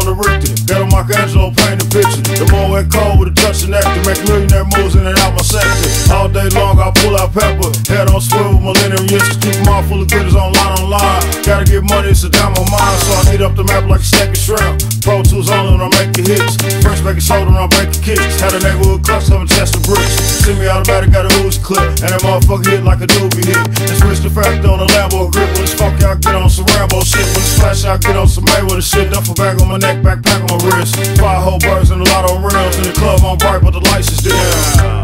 on the Richter. Got on Michelangelo paint the picture. The more went cold with a touch of nectar. Make millionaire moves in and out my sector. All day long I pull out pepper. Head on swivel, millennium years. Keep them all full of glitters online. Gotta get money, it's a down my mind. So I eat up the map like a stack of shrimp. Pro Tools only when I make the hits. First make a shoulder when I break the kicks. Had a neighborhood clutch of a chest of bricks. Semi-automatic got a Uzi clip. And that motherfucker hit like a doobie hit. And switch the factor on the Lambo grip. When it's funky I get on some Rambo shit. When it's flash I get on some Mayweather shit. Duffel bag on my neck, backpack on my wrist. 5 whole birds and a lot of rims. In the club on bright but the lights is dim.